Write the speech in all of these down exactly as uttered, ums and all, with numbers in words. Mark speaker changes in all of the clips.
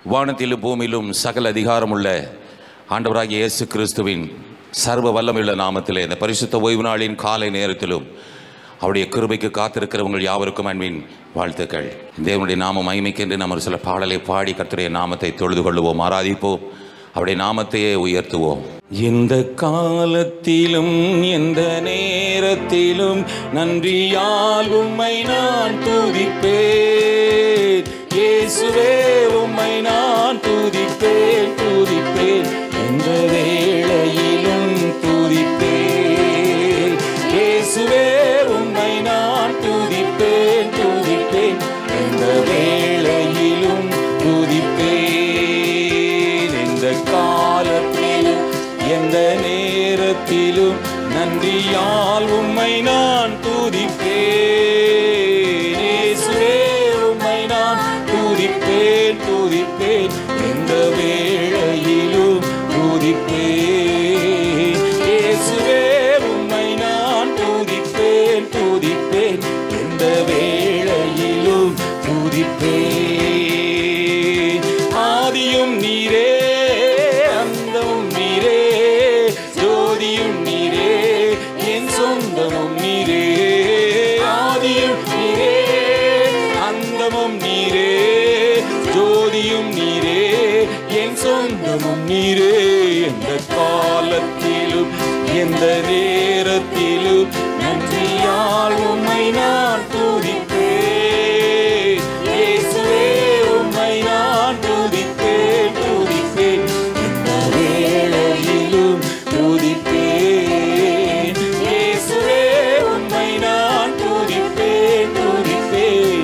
Speaker 1: வானத்திலும் பூமியிலும் சகல அதிகாரமுள்ள ஆண்டவராகிய இயேசு கிறிஸ்துவின் சர்வ வல்லமையுள்ள நாமத்திலே இந்த பரிசுத்த ஓய்வு நாளின் காலை நேரத்திலும் அவருடைய கிருபைக்கு காத்திருக்கிறவங்கள் யாவருக்கும் அன்பின் வாழ்த்துக்கள். தேவனுடைய நாமம் மகிமைக்கென்று நம்ம ஒரு சில பாடலை பாடி கர்த்தருடைய நாமத்தை தொழுது கொள்ளுவோம், ஆராதிப்போம், அவருடைய நாமத்தையே உயர்த்துவோம். எந்த காலத்திலும் எந்த நேரத்திலும் நன்றியால் உம்மை நான் துதிப்பேன். இயேசுவே உம்மை நான் துதிப்பேன் துதிப்பேன் எந்த வேளையிலும் துதிப்பேன். இயேசுவே உம்மை நான் துதிப்பேன் துதிப்பேன் எந்த வேளையிலும் துதிப்பேன். எந்த காலத்திலும் எந்த நேரத்திலும் நன்றியால் உம்மை நான் துதிப்பேன். இயேசுவே உம்மை நான் துதிப்பேன் துதிப்பேன் எந்த வேளையிலும் துதிப்பேன். இயேசுவே உம்மை நான் துதிப்பேன் துதிப்பேன் எந்த வேளையிலும் துதிப்பேன். ஆதியும் நீரே அந்தமும் நீரே, ஜோதியும் நீரே என் சொந்தமும் நீரே. ஆதியும் நீரே அந்தமும் நீரே, ஜோதியும் நீரே என் சொந்தமும் நீரே. எந்த காலத்திலும் எந்த நேரத்திலும் நன்றியால் உம்மை நான் துதிப்பேன். இயேசுவே உம்மை நான் துதிப்பேன் துதிப்பேன் எந்த வேளையிலும் துதிப்பேன். இயேசுவே உம்மை நான் துதிப்பேன் துதிப்பேன்.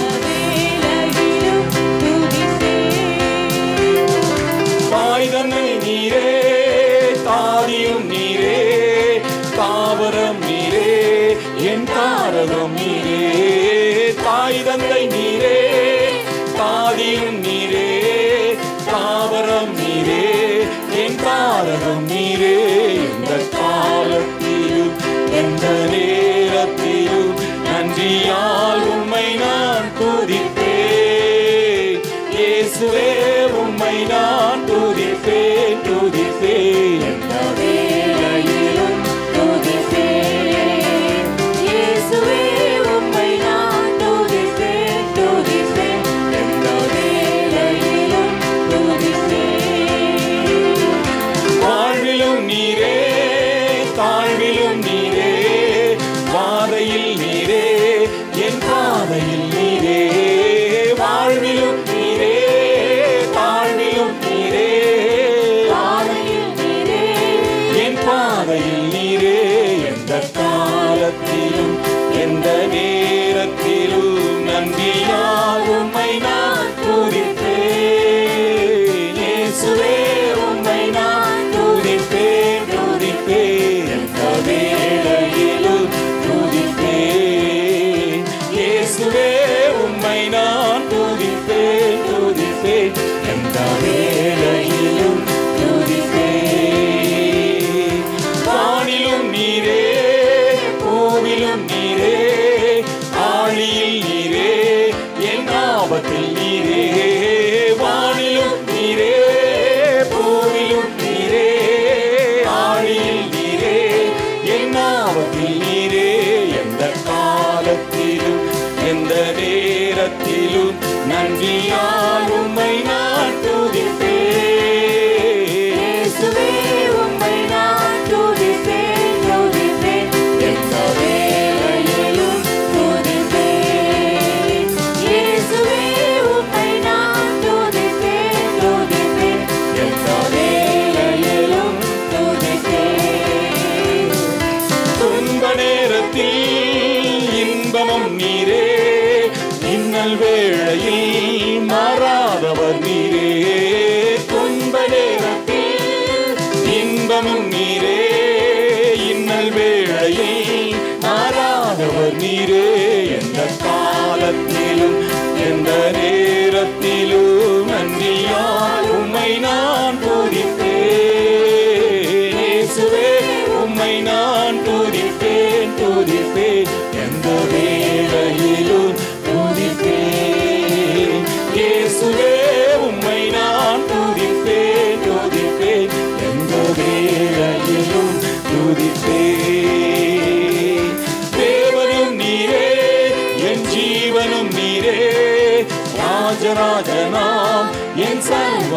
Speaker 1: தாய் தந்தை நீரே, தாதியும் நீரே, தாவரம் நீரே என் தாரகம் நீரே. தாய் தந்தை நீரே, தாதியும் நீரே, தாவரம் நீரே என் தாரகம் நீரே. எந்த காலத்திலும் எந்த நேரத்திலும் நன்றியால் உம்மை நான் துதிப்பேன். இயேசுவே உம்மை நான் துதிப்பேன் துதிப்பேன் எந்த வேளையிலும் துதிப்பேன். இயேசுவே உம்மை நான் துதிப்பேன் துதிப்பேன் எந்த வேளையிலும் துதிப்பேன். வாழ்விலும் நீரே தாழ்விலும் நீரே, பாதையில் நீரே என் பாதையில் நீரே. வாழ்விலும் நீரே தாழ்விலும் நீரே,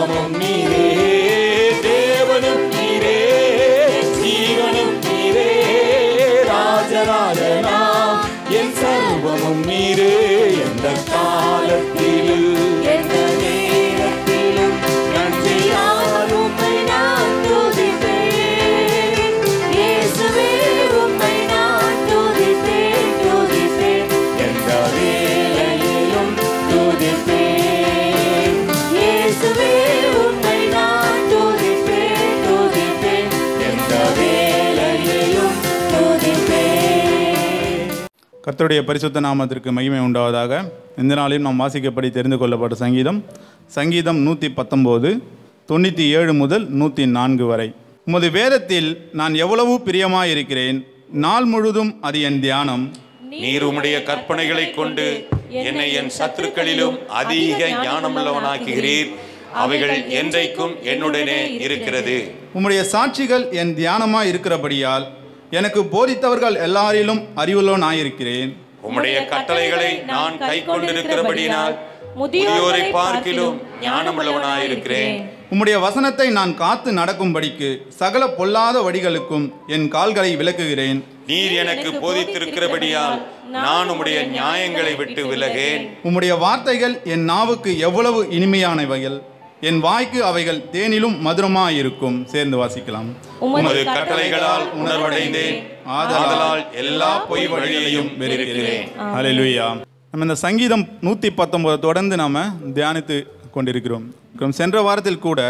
Speaker 1: சர்வமும் நீரே, தேவனும் நீரே, ஜீவனும் நீரே, ராஜராஜனாம் என் சர்வமும் நீரே. எந்த காலத்திலும்
Speaker 2: எந்த நேரத்திலும் நன்றியால் உம்மை நான் துதிப்பேன். இயேசுவே உம்மை நான் துதிப்பேன், துதிப்பேன்.
Speaker 1: எந்த வேளையிலும்
Speaker 2: துதிப்பேன். இயேசுவே உம்மை நான் துதிப்பேன், துதிப்பேன்.
Speaker 1: எந்த வேளையிலும்
Speaker 2: துதிப்பேன்.
Speaker 3: கர்த்தருடைய பரிசுத்த நாமத்திற்கு மகிமை உண்டாவதாக. இந்த நாளிலும் நாம் வாசிக்கப்படி தெரிந்து கொள்ளப்பட்ட சங்கீதம் சங்கீதம் நூற்றி பத்தொம்போது தொண்ணூற்றி ஏழு முதல் நூற்றி நான்கு வரை. உமது வேதத்தில் நான் எவ்வளவு பிரியமாயிருக்கிறேன், நாள் முழுதும் அது என் தியானம்.
Speaker 1: நீர் உம்முடைய கற்பனைகளை கொண்டு என்னை என் சத்துருக்களிலும் அதிக ஞானமுள்ளவனாக்குகிறீர். அவைகள் என்றைக்கும் என்னுடனே இருக்கிறது.
Speaker 3: உம்முடைய சாட்சிகள் என் தியானமாய் இருக்கிறபடியால் எனக்கு போதித்தவர்கள் எல்லாரிலும் அறிவுள்ளவனாயிருக்கிறேன்.
Speaker 1: உம்முடைய கட்டளைகளை நான் கை கொண்டிருக்கிறபடியினால் முதியோரை பார்க்கிலும் ஞானமுள்ளவனாயிருக்கிறேன்.
Speaker 3: உம்முடைய வசனத்தை நான் காத்து நடக்கும்படிக்கு சகல பொல்லாத வழிகளுக்கும் என் கால்களை விலக்குகிறேன்.
Speaker 1: நீர் எனக்கு போதித்திருக்கிறபடியால் நான் உம்முடைய நியாயங்களை விட்டு விலகேன்.
Speaker 3: உம்முடைய வார்த்தைகள் என் நாவுக்கு எவ்வளவு இனிமையானவைகள், என் வாய்க்கு அவைகள் தேனிலும் மதுரமாயிருக்கும். சேர்ந்து வாசிக்கலாம்.
Speaker 1: உமது கட்டளைகளால் உணர்வடைந்தேன், ஆதலால் எல்லா பொய் வழியையும் வெறுக்கிறேன்.
Speaker 3: ஹல்லேலூயா. நம்ம இந்த சங்கீதம் நூற்றி பத்தொன்பது தொடர்ந்து நாம் தியானித்து கொண்டிருக்கிறோம். சென்ற வாரத்தில் கூட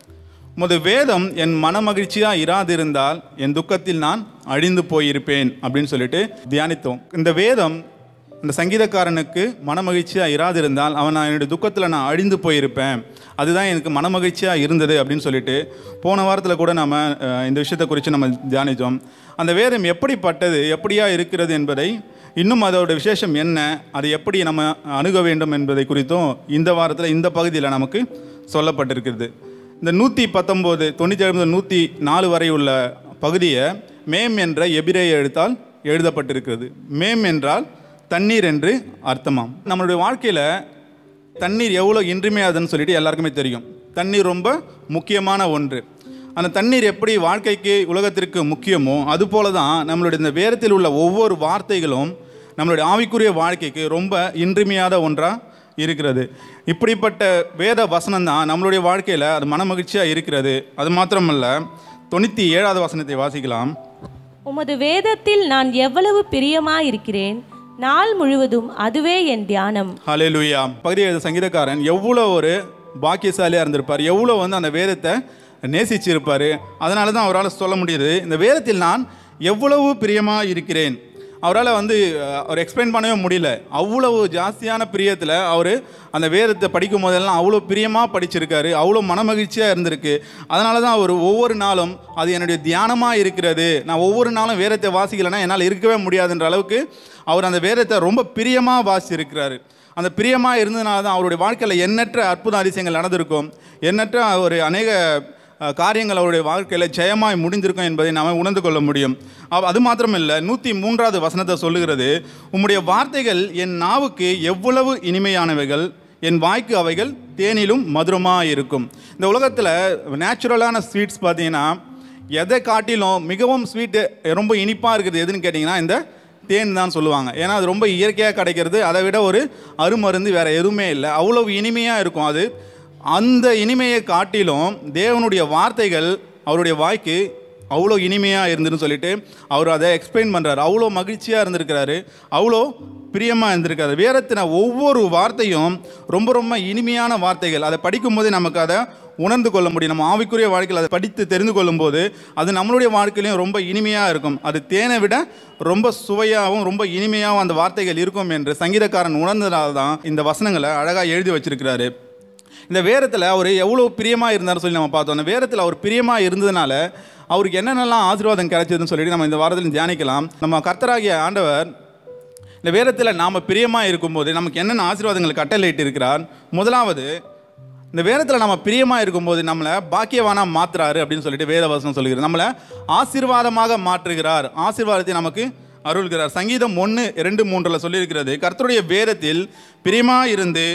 Speaker 3: உமது வேதம் என் மன மகிழ்ச்சியாக இராதிருந்தால் என் துக்கத்தில் நான் அழிந்து போயிருப்பேன் அப்படின்னு சொல்லிட்டு தியானித்தோம். இந்த வேதம் இந்த சங்கீதக்காரனுக்கு மன மகிழ்ச்சியாக இராதிருந்தால் அவன் நான் என்னுடைய துக்கத்தில் நான் அழிந்து போயிருப்பேன், அதுதான் எனக்கு மன மகிழ்ச்சியாக இருந்தது அப்படின்னு சொல்லிட்டு போன வாரத்தில் கூட நம்ம இந்த விஷயத்தை குறித்து நம்ம தியானித்தோம். அந்த வேதம் எப்படிப்பட்டது, எப்படியா இருக்கிறது என்பதை, இன்னும் அதோட விசேஷம் என்ன, அதை எப்படி நம்ம அணுக வேண்டும் என்பதை குறித்தும் இந்த வாரத்தில் இந்த பகுதியில் நமக்கு சொல்லப்பட்டிருக்கிறது. இந்த நூற்றி பத்தொம்போது தொண்ணூற்றி ஏழு முதல் நூற்றி நாலு வரை உள்ள பகுதியை மேம் என்ற எபிரேய எழுத்தால் எழுதப்பட்டிருக்கிறது. மேம் என்றால் தண்ணீர் என்று அர்த்தமாம். நம்மளுடைய வாழ்க்கையில் தண்ணீர் எவ்வளோ இன்றியமையாதுன்னு சொல்லிட்டு எல்லாருக்குமே தெரியும். தண்ணீர் ரொம்ப முக்கியமான ஒன்று. அந்த தண்ணீர் எப்படி வாழ்க்கைக்கு உலகத்திற்கு முக்கியமோ அதுபோல தான் நம்மளுடைய இந்த வேதத்தில் உள்ள ஒவ்வொரு வார்த்தைகளும் நம்மளுடைய ஆவிக்குரிய வாழ்க்கைக்கு ரொம்ப இன்றியமையாத ஒன்றாக இருக்கிறது. இப்படிப்பட்ட வேத வசனம் தான் நம்மளுடைய வாழ்க்கையில் அது மன மகிழ்ச்சியாக இருக்கிறது. அது மாத்திரமல்ல, தொண்ணூற்றி ஏழாவது வசனத்தை வாசிக்கலாம்.
Speaker 2: உமது வேதத்தில் நான் எவ்வளவு பிரியமாயிருக்கிறேன், நாள் முழுவதும் அதுவே என் தியானம்.
Speaker 3: ஹல்லேலூயா. பகுதி எழுத சங்கீதக்காரன் எவ்வளோ ஒரு பாக்கியசாலியாக இருந்திருப்பார், எவ்வளோ வந்து அந்த வேதத்தை நேசிச்சிருப்பார். அதனால தான் அவரால் சொல்ல முடியுது, இந்த வேதத்தில் நான் எவ்வளவு பிரியமாக இருக்கிறேன். அவரால் வந்து அவர் எக்ஸ்பிளைன் பண்ணவே முடியல. அவ்வளவு ஜாஸ்தியான பிரியத்தில் அவர் அந்த வேதத்தை படிக்கும் போதெல்லாம் அவ்வளோ பிரியமாக படிச்சிருக்காரு, அவ்வளோ மனமகிழ்ச்சியாக இருந்திருக்கு. அதனால தான் அவர் ஒவ்வொரு நாளும் அது என்னுடைய தியானமாக இருக்கிறது, நான் ஒவ்வொரு நாளும் வேதத்தை வாசிக்கலைன்னா என்னால் இருக்கவே முடியாதுன்ற அளவுக்கு அவர் அந்த வேதத்தை ரொம்ப பிரியமாக வாசிச்சிருக்கிறாரு. அந்த பிரியமாக இருந்ததுனால தான் அவருடைய வாழ்க்கையில் எண்ணற்ற அற்புத அதிசயங்கள் நடந்திருக்கும், எண்ணற்ற ஒரு அநேக காரியங்கள் அவருடைய வாழ்க்கையில் ஜெயமாய் முடிந்திருக்கும் என்பதை நாம் உணர்ந்து கொள்ள முடியும். அது மாத்திரமில்லை, நூற்றி மூன்றாவது வசனத்தை சொல்லுகிறது, உம்முடைய வார்த்தைகள் என் நாவுக்கு எவ்வளவு இனிமையானவைகள், என் வாய்க்கு அவைகள் தேனிலும் மதுரமாக இருக்கும். இந்த உலகத்தில் நேச்சுரலான ஸ்வீட்ஸ் பார்த்தீங்கன்னா எதை காட்டிலும் மிகவும் ஸ்வீட்டு ரொம்ப இனிப்பாக இருக்குது எதுன்னு கேட்டிங்கன்னா இந்த தேன் தான் சொல்லுவாங்க. ஏன்னா அது ரொம்ப இயற்கையாக கிடைக்கிறது, அதை விட ஒரு அருமருந்து வேறு எதுவுமே இல்லை, அவ்வளோ இனிமையாக இருக்கும். அது அந்த இனிமையை காட்டிலும் தேவனுடைய வார்த்தைகள் அவருடைய வாய்க்கு அவ்வளோ இனிமையாக இருந்துன்னு சொல்லிட்டு அவர் அதை எக்ஸ்பிளைன் பண்ணுறாரு. அவ்வளோ மகிழ்ச்சியாக இருந்திருக்கிறாரு, அவ்வளோ பிரியமாக இருந்திருக்காரு. வேதத்தின ஒவ்வொரு வார்த்தையும் ரொம்ப ரொம்ப இனிமையான வார்த்தைகள். அதை படிக்கும்போது நமக்கு அதை உணர்ந்து கொள்ள முடியும். நம்ம ஆவிக்குரிய வாழ்க்கையில் அதை படித்து தெரிந்து கொள்ளும்போது அது நம்மளுடைய வாழ்க்கையிலையும் ரொம்ப இனிமையாக இருக்கும். அது தேனை விட ரொம்ப சுவையாகவும் ரொம்ப இனிமையாகவும் அந்த வார்த்தைகள் இருக்கும் என்று சங்கீதக்காரன் உணர்ந்ததால் தான் இந்த வசனங்களை அழகாக எழுதி வச்சிருக்கிறாரு. இந்த வேதத்தில் அவர் எவ்வளோ பிரியமாக இருந்தார்னு சொல்லி நம்ம பார்த்தோம். அந்த வேதத்தில் அவர் பிரியமாக இருந்ததுனால அவருக்கு என்னென்னலாம் ஆசீர்வாதம் கிடைச்சதுன்னு சொல்லிட்டு நம்ம இந்த வாரத்தில் தியானிக்கலாம். நம்ம கர்த்தராகிய ஆண்டவர் இந்த வேதத்தில் நாம் பிரியமாக இருக்கும்போது நமக்கு என்னென்ன ஆசீர்வாதங்கள் கட்டளையிட்டு இருக்கிறார். முதலாவது, இந்த வேதத்தில் நம்ம பிரியமாக இருக்கும்போது நம்மளை பாக்கியவானாக மாற்றுறாரு அப்படின்னு சொல்லிட்டு வேதவசனம் சொல்லுகிறார். நம்மளை ஆசீர்வாதமாக மாற்றுகிறார், ஆசீர்வாதத்தை நமக்கு அருள்கிறார். சங்கீதம் ஒன்று ரெண்டு மூன்றில் சொல்லியிருக்கிறது, கர்த்தருடைய வேதத்தில் பிரியமாக இருந்து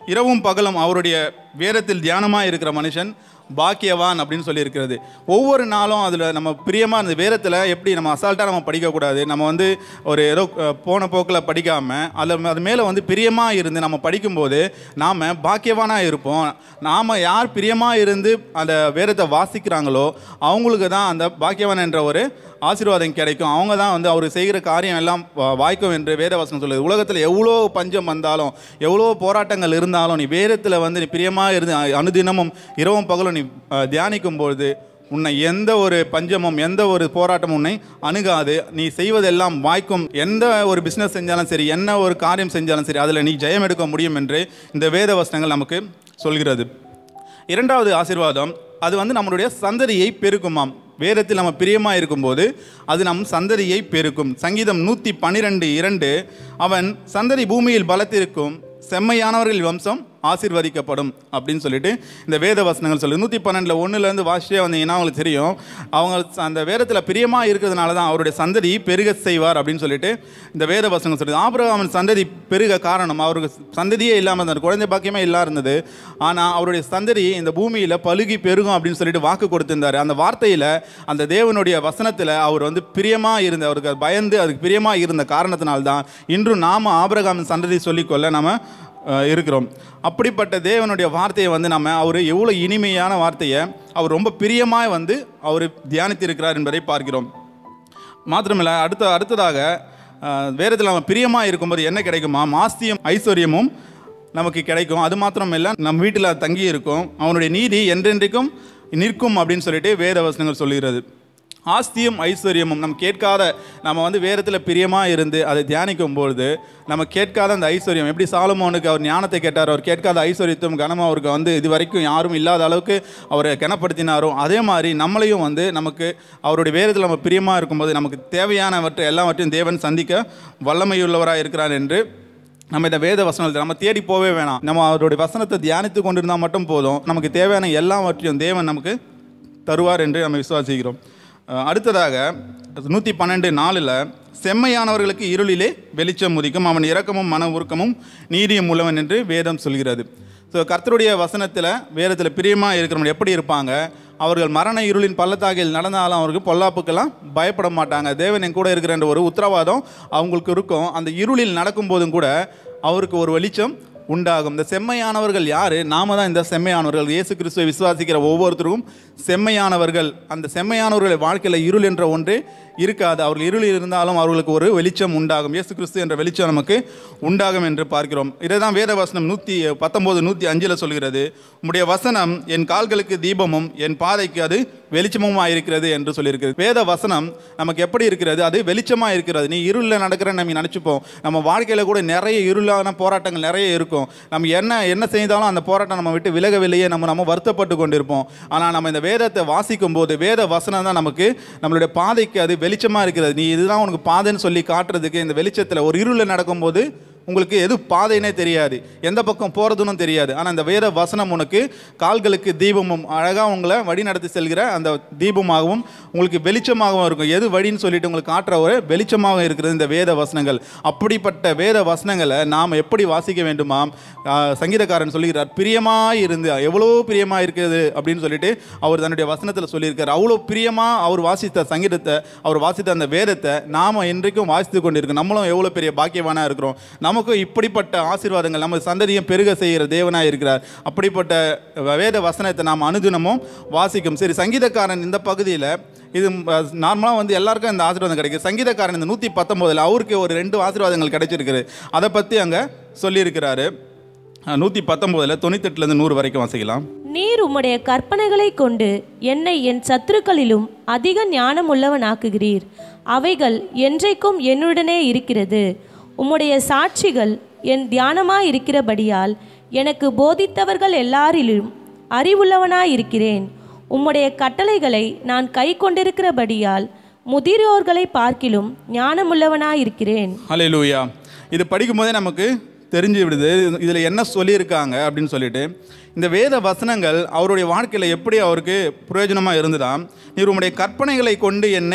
Speaker 3: இரவும் பகலும் அவருடைய வேதத்தில் தியானமாக இருக்கிற மனுஷன் பாக்கியவான் அப்படின்னு சொல்லியிருக்கிறது. ஒவ்வொரு நாளும் அதில் நம்ம பிரியமாக அந்த வேதத்தில் எப்படி நம்ம அசால்ட்டாக நம்ம படிக்கக்கூடாது. நம்ம வந்து ஒரு ஏதோ போன போக்கில் படிக்காமல் அதில் அது மேலே வந்து பிரியமாக இருந்து நம்ம படிக்கும்போது நாம் பாக்கியவானாக இருப்போம். நாம் யார் பிரியமாக இருந்து அந்த வேதத்தை வாசிக்கிறாங்களோ அவங்களுக்கு தான் அந்த பாக்கியவான் என்ற ஒரு ஆசீர்வாதம் கிடைக்கும். அவங்க தான் வந்து அவர் செய்கிற காரியம் எல்லாம் வாய்க்கும் என்று வேதவசனம் சொல்லுது. உலகத்தில் எவ்வளோ பஞ்சம் வந்தாலும் எவ்வளோ போராட்டங்கள் இருந்தாலும் நீ வேதத்தில் வந்து நீ பிரியமாக இருந்து அனுதினமும் இரவும் பகலும் நீ தியானிக்கும்பொழுது உன்னை எந்த ஒரு பஞ்சமும் எந்த ஒரு போராட்டமும் உன்னை அணுகாது. நீ செய்வதெல்லாம் வாய்க்கும். எந்த ஒரு பிஸ்னஸ் செஞ்சாலும் சரி, என்ன ஒரு காரியம் செஞ்சாலும் சரி, அதில் நீ ஜெயம் எடுக்க முடியும் என்று இந்த வேத வசனங்கள் நமக்கு சொல்கிறது. இரண்டாவது ஆசீர்வாதம், அது வந்து நம்மளுடைய சந்ததியை பெருக்குமாம். வேதத்தில் நம்ம பிரியமாக இருக்கும்போது அது நம் சந்ததியை பெருக்கும். சங்கீதம் நூற்றி பன்னிரெண்டு இரண்டு, அவன் சந்ததி பூமியில் பலத்திருக்கும், செம்மையானவர்கள் வம்சம் ஆசீர்வதிக்கப்படும் அப்படின்னு சொல்லிட்டு இந்த வேத வசனங்கள் சொல்லுது. நூற்றி பன்னெண்டில் ஒன்றுலேருந்து வாசிச்சே வந்தீங்கன்னா அவங்களுக்கு தெரியும். அவங்க அந்த வேதத்தில் பிரியமாக இருக்கிறதுனால தான் அவருடைய சந்ததி பெருக செய்வார் அப்படின்னு சொல்லிட்டு இந்த வேத வசனங்கள் சொல்லுது. ஆபிரகாமின் சந்ததி பெருக காரணம் அவருக்கு சந்ததியே இல்லாமல் இருந்தார், குழந்தை பாக்கியமே இல்லாமல் இருந்தது. ஆனால் அவருடைய சந்ததி இந்த பூமியில் பலுகி பெருகும் அப்படின்னு சொல்லிட்டு வாக்கு கொடுத்திருந்தார். அந்த வார்த்தையில் அந்த தேவனுடைய வசனத்தில் அவர் வந்து பிரியமாக இருந்த, அவருக்கு பயந்து அதுக்கு பிரியமாக இருந்த காரணத்தினால்தான் இன்றும் நாம் ஆபிரகாமின் சந்ததி சொல்லிக்கொள்ள நம்ம இருக்கிறோம். அப்படிப்பட்ட தேவனுடைய வார்த்தையை வந்து நம்ம அவர் எவ்வளோ இனிமையான வார்த்தையை அவர் ரொம்ப பிரியமாக வந்து அவர் தியானித்திருக்கிறார் என்பதை பார்க்கிறோம். மாத்திரமில்லை, அடுத்த அடுத்ததாக வேதத்தில் நம்ம பிரியமாக இருக்கும்போது என்ன கிடைக்குமா? ஆஸ்தியும் ஐஸ்வர்யமும் நமக்கு கிடைக்கும். அது மாத்திரம் இல்லை, நம்ம வீட்டில் தங்கி இருக்கும். அவனுடைய நீதி என்றென்றைக்கும் நிற்கும் அப்படின்னு சொல்லிட்டு வேத வசனங்கள் சொல்லுகிறது. ஆஸ்தியும் ஐஸ்வர்யமும் நம்ம கேட்காத, நம்ம வந்து வேதத்தில் பிரியமாக இருந்து அதை தியானிக்கும் பொழுது நம்ம கேட்காத அந்த ஐஸ்வர்யம், எப்படி சாலமோனுக்கு அவர் ஞானத்தை கேட்டார், அவர் கேட்காத ஐஸ்வர்யத்தும் கனமும் அவருக்கு வந்து இது வரைக்கும் யாரும் இல்லாத அளவுக்கு அவரை கனப்படுத்தினாரோ, அதே மாதிரி நம்மளையும் வந்து நமக்கு அவருடைய வேதத்தில் நம்ம பிரியமாக இருக்கும்போது நமக்கு தேவையானவற்றை எல்லாவற்றையும் தேவன் சந்திக்க வல்லமையுள்ளவராக இருக்கிறார் என்று நம்ம இந்த வேத வசனத்தை நம்ம தேடி போவே வேணாம். நம்ம அவருடைய வசனத்தை தியானித்து கொண்டிருந்தால் மட்டும் போதும், நமக்கு தேவையான எல்லாவற்றையும் தேவன் நமக்கு தருவார் என்று நம்ம விசுவாசிக்கிறோம். அடுத்ததாக நூற்றி பன்னெண்டு நாலில் செம்மையானவர்களுக்கு இருளிலே வெளிச்சம் உதிக்கும், அவன் இரக்கமும் மன உருக்கமும் நீதியும் உள்ளவன் என்று வேதம் சொல்கிறது. ஸோ கர்த்தருடைய வசனத்தில் வேதத்தில் பிரியமாக இருக்கிறவங்க எப்படி இருப்பாங்க? அவர்கள் மரண இருளின் பள்ளத்தாக்கில் நடந்தாலும் அவருக்கு பொல்லாப்புக்கெல்லாம் பயப்பட மாட்டாங்க. தேவன் என் கூட இருக்கிற ஒரு உத்தரவாதம் அவங்களுக்கு இருக்கும். அந்த இருளில் நடக்கும்போதும் கூட அவருக்கு ஒரு வெளிச்சம் உண்டாகும். இந்த செம்மையானவர்கள் யார்? நாம தான் இந்த செம்மையானவர்கள். இயேசு கிறிஸ்துவை விசுவாசிக்கிற ஒவ்வொருத்தருக்கும் செம்மையானவர்கள். அந்த செம்மையானவர்களை வாழ்க்கையில் இருள் என்ற ஒன்று இருக்காது. அவர்கள் இருளில் இருந்தாலும் அவர்களுக்கு ஒரு வெளிச்சம் உண்டாகும். இயேசு கிறிஸ்து என்ற வெளிச்சம் நமக்கு உண்டாகும் என்று பார்க்கிறோம். இதை தான் வேத வசனம் நூற்றி பத்தொம்போது நூற்றி அஞ்சில் சொல்கிறது. உம்முடைய வசனம் என் கால்களுக்கு தீபமும் என் பாதைக்கு அது வெளிச்சமுமாக இருக்கிறது என்று சொல்லியிருக்கிறது. வேத வசனம் நமக்கு எப்படி இருக்கிறது? அது வெளிச்சமாக இருக்கிறது. நீ இருளில் நடக்கிறன்னு நம்ம நினச்சிப்போம். நம்ம வாழ்க்கையில் கூட நிறைய இருளான போராட்டங்கள் நிறைய இருக்கும். நம்ம என்ன என்ன செய்தாலும் அந்த போராட்டம் நம்ம விட்டு விலகவில்லையே, நம்ம நம்ம வருத்தப்பட்டு கொண்டிருப்போம். ஆனால் நம்ம இந்த வேதத்தை வாசிக்கும் போது வேத வசனம் தான் நமக்கு நம்மளுடைய பாதைக்கு அது வெளிச்சமாக இருக்கிறது. நீ இதுதான் உனக்கு பாதைன்னு சொல்லி காட்டுறதுக்கு இந்த வெளிச்சத்தில் ஒரு இருளில் நடக்கும்போது உங்களுக்கு எது பாதைனே தெரியாது, எந்த பக்கம் போகிறதுன்னு தெரியாது. ஆனால் இந்த வேத வசனம் உனக்கு கால்களுக்கு தீபமும் அழகாக உங்களை வழி நடத்தி செல்கிற அந்த தீபமாகவும் உங்களுக்கு வெளிச்சமாகவும் இருக்கும். எது வழின்னு சொல்லிட்டு உங்களுக்கு காட்டுற ஒரு வெளிச்சமாக இருக்கிறது இந்த வேத வசனங்கள். அப்படிப்பட்ட வேத வசனங்களை நாம் எப்படி வாசிக்க வேண்டுமா? சங்கீதக்காரன் சொல்லுகிறார், பிரியமாக இருந்து, எவ்வளோ பிரியமாக இருக்கிறது அப்படின்னு சொல்லிட்டு அவர் தன்னுடைய வசனத்தில் சொல்லியிருக்கார். அவ்வளோ பிரியமாக அவர் வாசித்த சங்கீதத்தை, அவர் வாசித்த அந்த வேதத்தை நாம் இன்றைக்கும் வாசித்து கொண்டிருக்கோம். நம்மளும் எவ்வளோ பெரிய பாக்கியவானாக இருக்கிறோம். நமக்கு இப்படிப்பட்ட ஆசீர்வாதங்கள் நம்ம சந்ததியும் பெருக செய்கிற தேவனாக இருக்கிறார். அப்படிப்பட்ட வேத வசனத்தை நாம் அனுதினமும் வாசிக்கும். சரி, சங்கீதக்காரன் இந்த பகுதியில் இது நார்மலாக வந்து எல்லாருக்கும் இந்த ஆசீர்வாதம் கிடைக்கும். சங்கீதக்காரன் இந்த நூற்றி பத்தொம்போதில் அவருக்கு ஒரு ரெண்டு ஆசீர்வாதங்கள் கிடைச்சிருக்குது. அதை பற்றி அங்கே சொல்லியிருக்கிறாரு. நூற்றி பத்தொம்போதில் தொண்ணூத்தெட்டுலேருந்து நூறு வரைக்கும் வாசிக்கலாம்.
Speaker 2: நீர் உம்முடைய கற்பனைகளை கொண்டு என்னை என் சத்துருக்களிலும் அதிக ஞானம் உள்ளவனாக்குகிறீர். அவைகள் என்றைக்கும் என்னுடனே இருக்கிறது. உம்முடைய சாட்சிகள் என் தியானமாய் இருக்கிறபடியால் எனக்கு போதித்தவர்கள் எல்லாரிலும் அறிவுள்ளவனாயிருக்கிறேன். உம்முடைய கட்டளைகளை நான் கை கொண்டிருக்கிறபடியால் முதிரோர்களை பார்க்கிலும் ஞானமுள்ளவனாயிருக்கிறேன்.
Speaker 3: ஹல்லேலூயா. இது படிக்கும் போதே நமக்கு தெரிஞ்சு விடுது இதில் என்ன சொல்லியிருக்காங்க அப்படின்னு சொல்லிட்டு. இந்த வேத வசனங்கள் அவருடைய வாழ்க்கையில் எப்படி அவருக்கு பிரயோஜனமாக இருந்ததாம். நீர் உம்முடைய கற்பனைகளை கொண்டு என்னை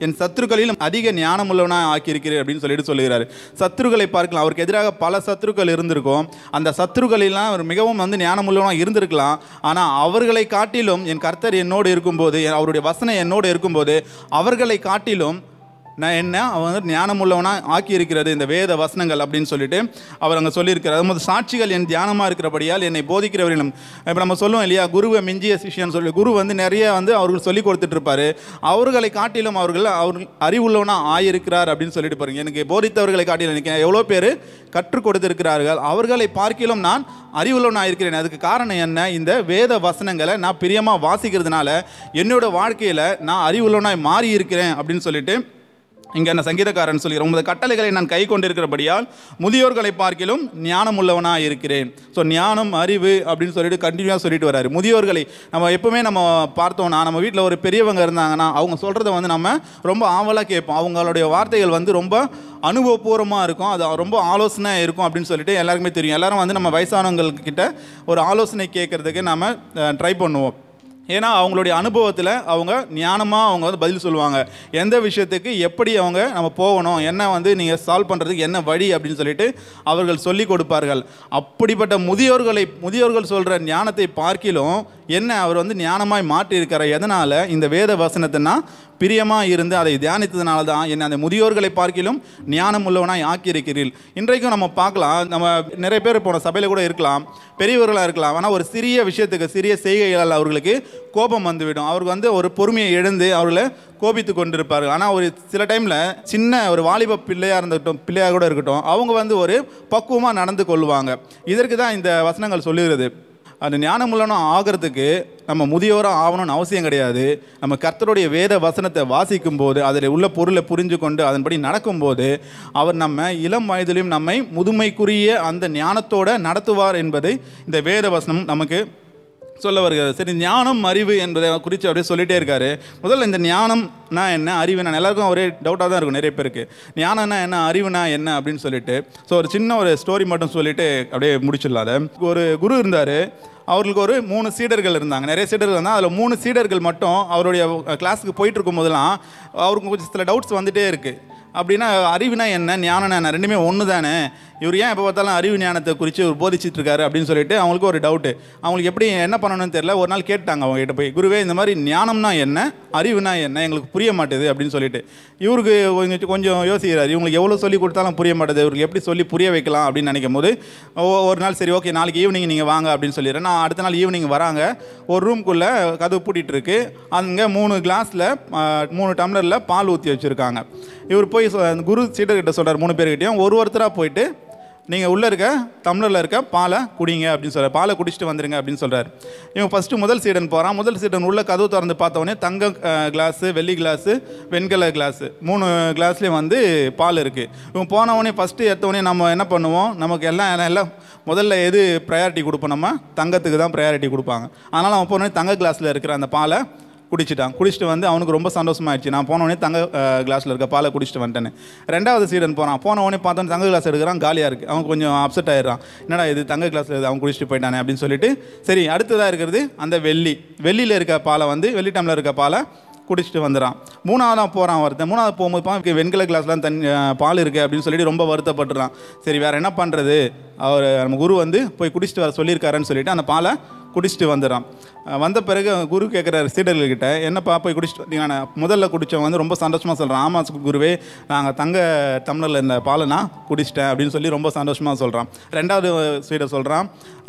Speaker 3: என் சத்துருக்களிலும் அதிக ஞானமுள்ளவனாக ஆக்கியிருக்கிறேன் அப்படின்னு சொல்லிட்டு சொல்லுகிறார். சத்துருக்களை பார்க்கலாம், அவருக்கு எதிராக பல சத்துருக்கள் இருந்திருக்கும். அந்த சத்துருக்களெல்லாம் அவர் மிகவும் வந்து ஞானமுள்ளவனாக இருந்திருக்கலாம். ஆனால் அவர்களை காட்டிலும் என் கர்த்தர் என்னோடு இருக்கும்போது, அவருடைய வசனம் என்னோடு இருக்கும்போது அவர்களை காட்டிலும் நான் என்ன அவன் வந்து ஞானமுள்ளவனாக ஆக்கியிருக்கிறது இந்த வேத வசனங்கள் அப்படின்னு சொல்லிட்டு அவர் அங்கே சொல்லியிருக்கிறார். அது முதல் சாட்சிகள் என் தியானமாக இருக்கிறபடியால் என்னை போதிக்கிறவர்களும். இப்போ நம்ம சொல்லுவோம் இல்லையா, குருவை மிஞ்சிய சிஷ்யன்னு சொல்லி, குரு வந்து நிறைய வந்து அவர்கள் சொல்லி கொடுத்துட்டு இருப்பார். அவர்களை காட்டிலும் அவர்கள் அவர்கள் அறிவுள்ளவனாக ஆயிருக்கிறார் அப்படின்னு சொல்லிட்டு பாருங்க. எனக்கு போதித்தவர்களை காட்டிலும் எனக்கு எவ்வளோ பேர் கற்றுக் கொடுத்திருக்கிறார்கள், அவர்களை பார்க்கிலும் நான் அறிவுள்ளவனாக இருக்கிறேன். அதுக்கு காரணம் என்ன? இந்த வேத வசனங்களை நான் பிரியமாக வாசிக்கிறதுனால என்னோட வாழ்க்கையில் நான் அறிவுள்ளவனாய் மாறி இருக்கிறேன் அப்படின்னு சொல்லிட்டு இங்கே என்ன சங்கீதக்காரன் சொல்கிறேன். உமது கட்டளைகளை நான் கை கொண்டிருக்கிறபடியால் முதியோர்களை பார்க்கிலும் ஞானம் உள்ளவனாக இருக்கிறேன். ஸோ ஞானம் அறிவு அப்படின்னு சொல்லிட்டு கண்டினியூவாக சொல்லிட்டு வராரு. முதியோர்களை நம்ம எப்பவுமே நம்ம பார்த்தோம்னா, நம்ம வீட்டில் ஒரு பெரியவங்க இருந்தாங்கன்னா அவங்க சொல்கிறத வந்து நம்ம ரொம்ப ஆவலாக கேட்போம். அவங்களுடைய வார்த்தைகள் வந்து ரொம்ப அனுபவபூர்வமாக இருக்கும், அது ரொம்ப ஆலோசனை இருக்கும் அப்படின்னு சொல்லிட்டு எல்லாருக்குமே தெரியும். எல்லாரும் வந்து நம்ம வயசானவங்கக்கிட்ட ஒரு ஆலோசனை கேட்குறதுக்கு நம்ம ட்ரை பண்ணுவோம். ஏன்னா அவங்களுடைய அனுபவத்தில் அவங்க ஞானமாக அவங்க வந்து பதில் சொல்லுவாங்க. எந்த விஷயத்துக்கு எப்படி அவங்க நம்ம போகணும், என்ன வந்து நீங்கள் சால்வ் பண்ணுறதுக்கு என்ன வழி அப்படின்னு சொல்லிட்டு அவர்கள் சொல்லி கொடுப்பார்கள். அப்படிப்பட்ட முதியோர்களை முதியோர்கள் சொல்கிற ஞானத்தை பார்க்கிலும் என்ன அவர் வந்து ஞானமாய் மாற்றியிருக்கிறார். எதனால்? இந்த வேத வசனத்தைனா பிரியமாக இருந்து அதை தியானித்ததுனால தான் என்ன அந்த முதியோர்களை பார்க்கிலும் ஞானம் உள்ளவனாய் ஆக்கியிருக்கிறீர்கள். இன்றைக்கும் நம்ம பார்க்கலாம், நம்ம நிறைய பேர் போன சபையில் கூட இருக்கலாம், பெரியவர்களாக இருக்கலாம். ஆனால் ஒரு சிறிய விஷயத்துக்கு சிறிய செய்கைகளால் அவர்களுக்கு கோபம் வந்துவிடும். அவருக்கு வந்து ஒரு பொறுமையை எழுந்து அவர்களை கோபித்து கொண்டிருப்பார்கள். ஆனால் ஒரு சில டைமில் சின்ன ஒரு வாலிப பிள்ளையாக இருந்துட்டோம் பிள்ளையாக கூட இருக்கட்டும், அவங்க வந்து ஒரு பக்குவமாக நடந்து கொள்வாங்க. இதற்கு தான் இந்த வசனங்கள் சொல்லுகிறது. அந்த ஞானமுள்ளவனும் ஆகிறதுக்கு நம்ம முதியோராக ஆகணும்னு அவசியம் கிடையாது. நம்ம கர்த்தருடைய வேத வசனத்தை வாசிக்கும் போது அதில் உள்ள பொருளை புரிஞ்சு கொண்டு அதன்படி நடக்கும்போது அவர் நம்ம இளம் வயதிலும் நம்மை முதுமைக்குரிய அந்த ஞானத்தோடு நடத்துவார் என்பதை இந்த வேத வசனம் நமக்கு சொல்ல வருகிறது. சரி, ஞானம் அறிவு என்பதை குறித்து அப்படியே சொல்லிகிட்டே இருக்காரு. முதல்ல இந்த ஞானம்னா என்ன, அறிவுனா, எல்லாருக்கும் ஒரே டவுட்டாக தான் இருக்கும் நிறைய பேருக்கு. ஞானம்னா என்ன, அறிவுனா என்ன அப்படின்னு சொல்லிட்டு. ஸோ ஒரு சின்ன ஒரு ஸ்டோரி மட்டும் சொல்லிவிட்டு அப்படியே முடிச்சிடலாத. ஒரு குரு இருந்தார், அவர்களுக்கு ஒரு மூணு சீடர்கள் இருந்தாங்க. நிறைய சீடர்கள் இருந்தால் அதில் மூணு சீடர்கள் மட்டும் அவருடைய கிளாஸுக்கு போயிட்டு இருக்கும் போதெல்லாம் அவருக்கு கொஞ்சம் சில டவுட்ஸ் வந்துகிட்டே இருக்குது. அப்படின்னா அறிவுனா என்ன, ஞானம்னா என்ன, ரெண்டுமே ஒன்று தானே, இவர் ஏன் எப்போ பார்த்தாலும் அறிவு ஞானத்தை குறித்து இவர் போதிச்சுட்டு இருக்காரு அப்படின்னு சொல்லிட்டு அவங்களுக்கு ஒரு டவுட்டு. அவங்களுக்கு எப்படி என்ன பண்ணணும்னு தெரியல. ஒரு நாள் கேட்டாங்க அவங்க கிட்ட போய், குருவே இந்த மாதிரி ஞானம்னா என்ன, அறிவுனா என்ன, எங்களுக்கு புரிய மாட்டேது அப்படின்னு சொல்லிட்டு. இவருக்கு கொஞ்சம் கொஞ்சம் யோசிக்கிறார், இவங்களுக்கு எவ்வளோ சொல்லி கொடுத்தாலும் புரிய மாட்டேது, இவருக்கு எப்படி சொல்லி புரிய வைக்கலாம் அப்படின்னு நினைக்கும் போது ஒரு நாள் சரி ஓகே நாளைக்கு ஈவினிங் நீங்கள் வாங்க அப்படின்னு சொல்லிடுறேன். நான் அடுத்த நாள் ஈவினிங் வராங்க. ஒரு ரூம்குள்ளே கதவு பூட்டிகிட்டு இருக்கு. அங்கே மூணு கிளாஸில் மூணு டம்ளரில் பால் ஊற்றி வச்சுருக்காங்க. இவர் போய் குரு சீடர்கிட்ட சொல்கிறார், மூணு பேர்கிட்டையும் ஒரு ஒருத்தராக போயிட்டு நீங்கள் உள்ளே இருக்க டம்ளரில் இருக்க பாலை குடிங்க அப்படின்னு சொல்கிறார். பாலை குடிச்சிட்டு வந்துடுங்க அப்படின்னு சொல்கிறார். இவங்க ஃபஸ்ட்டு முதல் சீடன் போகிறான். முதல் சீடன் உள்ள கதவு திறந்து பார்த்தவொடனே தங்க கிளாஸு, வெள்ளி கிளாஸு, வெண்கல கிளாஸு, மூணு கிளாஸ்லேயும் வந்து பால் இருக்குது. இவங்க போனவொடனே ஃபஸ்ட்டு எடுத்தவொடனே நம்ம என்ன பண்ணுவோம், நமக்கு எல்லாம் எல்லாம் முதல்ல எது ப்ரையாரிட்டி கொடுப்போம், நம்ம தங்கத்துக்கு தான் ப்ரையாரிட்டி கொடுப்பாங்க. அதனால் அவன் போனோடனே தங்க கிளாஸில் இருக்கிற அந்த பாலை குடிச்சிட்டான். குடிச்சிட்டு வந்து அவனுக்கு ரொம்ப சந்தோஷமாகிடுச்சு, நான் போனவொடனே தங்க கிளாஸில் இருக்க பாலை குடிச்சிட்டு வந்துட்டேன்னு. ரெண்டாவது சீடன் போகிறான். போனவொடனே பார்த்தோன்னே தங்க கிளாஸ் எடுக்கிறான், காலியாக இருக்குது. அவன் கொஞ்சம் அப்செட் ஆகிடுறான், என்னடா இது தங்க கிளாஸில் அவன் குடிச்சிட்டு போயிட்டானே அப்படின்னு சொல்லிட்டு. சரி, அடுத்ததாக இருக்கிறது அந்த வெள்ளி வெள்ளியில் இருக்க பாலை வந்து வெள்ளி டம்ளர் இருக்க பாலை குடிச்சிட்டு வந்துடுறான். மூணாவதாக போகிறான் ஒருத்தன். மூணாவது போகும்போது பார்க்க வெண்கல கிளாஸ்லாம் தண்ணி பால் இருக்குது அப்படின்னு சொல்லிட்டு ரொம்ப வருத்தப்பட்டுறான். சரி வேறு என்ன பண்ணுறது, அவர் நம்ம குரு வந்து போய் குடிச்சிட்டு வர சொல்லியிருக்காருன்னு சொல்லிட்டு அந்த பாலை குடிச்சிட்டு வந்துடுறான். வந்த பிறகு குரு கேட்குறாரு சீடர்கள்கிட்ட, என்னப்பா போய் குடிச்சிட்டு வந்தீங்கன்னா? முதல்ல குடித்தவன் வந்து ரொம்ப சந்தோஷமாக சொல்கிறான், ஆமாம் குருவே நாங்கள் தங்க டம்ளரில் இந்த பாலை நான் குடிச்சிட்டேன் அப்படின்னு சொல்லி ரொம்ப சந்தோஷமாக சொல்கிறான். ரெண்டாவது சீடர் சொல்கிறான்,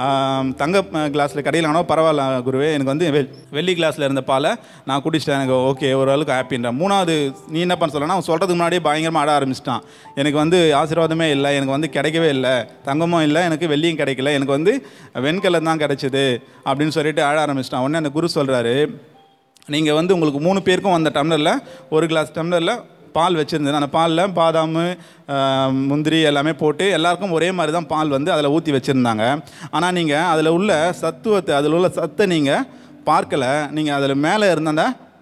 Speaker 3: தங்க கிளாஸில் கடையில் ஆனோ பரவாயில்ல குருவே, எனக்கு வந்து வெ வெள்ளி கிளாஸில் இருந்த பாலை நான் குடிச்சிட்டேன், எனக்கு ஓகே ஓரளவுக்கு ஹாப்பின்றான். மூணாவது நீ என்ன பண்ண சொல்லனா, அவன் சொல்கிறதுக்கு முன்னாடியே பயங்கரமாக ஆட ஆரம்பிச்சிட்டான். எனக்கு வந்து ஆசீர்வாதமே இல்லை, எனக்கு வந்து கிடைக்கவே இல்லை, தங்கமும் இல்லை, எனக்கு வெள்ளியும் கிடைக்கல, எனக்கு வந்து வெண்கலம் தான் கிடைச்சிது அப்படின்னு சொல்லிட்டு ஆட ஆரம்பிச்சிட்டான். உடனே அந்த குரு சொல்கிறாரு, நீங்கள் வந்து உங்களுக்கு மூணு பேருக்கும் அந்த டம்ளரில் ஒரு கிளாஸ் டம்ளரில் பால் வச்சுருந்தேன். அந்த பாலில் பாதாம் முந்திரி எல்லாமே போட்டு எல்லாருக்கும் ஒரே மாதிரி தான் பால் வந்து அதில் ஊற்றி வச்சுருந்தாங்க. ஆனால் நீங்கள் அதில் உள்ள சத்துவத்தை அதில் உள்ள சத்தை நீங்கள் பார்க்கலை. நீங்கள் அதில் மேலே இருந்த அந்த